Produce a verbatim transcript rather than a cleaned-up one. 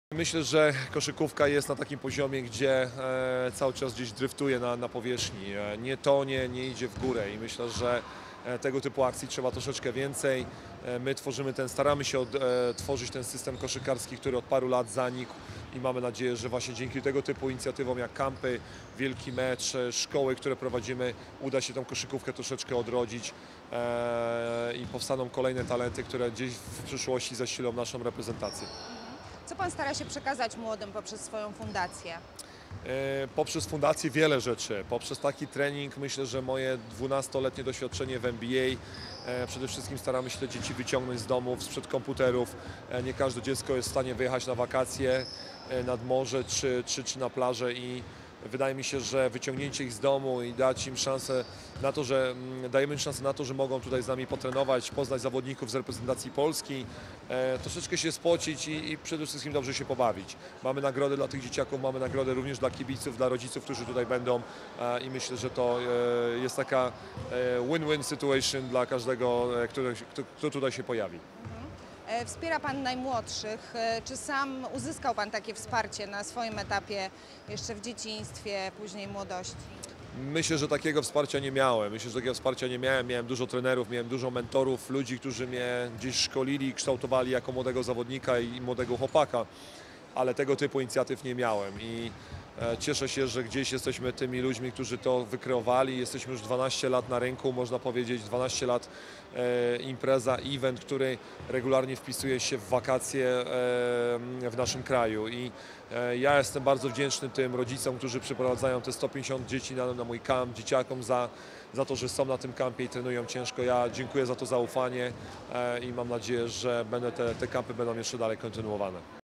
Myślę, że koszykówka jest na takim poziomie, gdzie e, cały czas gdzieś dryftuje na, na powierzchni. E, nie tonie, nie idzie w górę i myślę, że e, tego typu akcji trzeba troszeczkę więcej. E, my tworzymy ten, staramy się od, e, tworzyć ten system koszykarski, który od paru lat zanikł i mamy nadzieję, że właśnie dzięki tego typu inicjatywom jak kampy, wielki mecz, e, szkoły, które prowadzimy, uda się tą koszykówkę troszeczkę odrodzić e, i powstaną kolejne talenty, które gdzieś w przyszłości zasilą naszą reprezentację. Co Pan stara się przekazać młodym poprzez swoją fundację? E, Poprzez fundację wiele rzeczy, poprzez taki trening myślę, że moje dwunastoletnie doświadczenie w N B A, e, przede wszystkim staramy się te dzieci wyciągnąć z domów, sprzed komputerów. E, Nie każde dziecko jest w stanie wyjechać na wakacje e, nad morze czy, czy, czy na plażę i wydaje mi się, że wyciągnięcie ich z domu i dać im szansę na to, że mm, dajemy im szansę na to, że mogą tutaj z nami potrenować, poznać zawodników z reprezentacji Polski, e, troszeczkę się spocić i, i przede wszystkim dobrze się pobawić. Mamy nagrody dla tych dzieciaków, mamy nagrody również dla kibiców, dla rodziców, którzy tutaj będą e, i myślę, że to e, jest taka e, win-win situation dla każdego, e, który, kto, kto tutaj się pojawi. E, Wspiera Pan najmłodszych. E, Czy sam uzyskał Pan takie wsparcie na swoim etapie jeszcze w dzieciństwie, później młodości? Myślę, że takiego wsparcia nie miałem. Myślę, że takiego wsparcia nie miałem. Miałem dużo trenerów, miałem dużo mentorów, ludzi, którzy mnie gdzieś szkolili, kształtowali jako młodego zawodnika i młodego chłopaka, ale tego typu inicjatyw nie miałem i e, cieszę się, że gdzieś jesteśmy tymi ludźmi, którzy to wykreowali. Jesteśmy już dwanaście lat na rynku, można powiedzieć dwanaście lat e, impreza, event, który regularnie wpisuje się w wakacje e, w naszym kraju i e, ja jestem bardzo wdzięczny tym rodzicom, którzy przyprowadzają te sto pięćdziesiąt dzieci na, na mój kamp, dzieciakom za, za to, że są na tym kampie i trenują ciężko. Ja dziękuję za to zaufanie e, i mam nadzieję, że będę te, te kampy będą jeszcze dalej kontynuowane.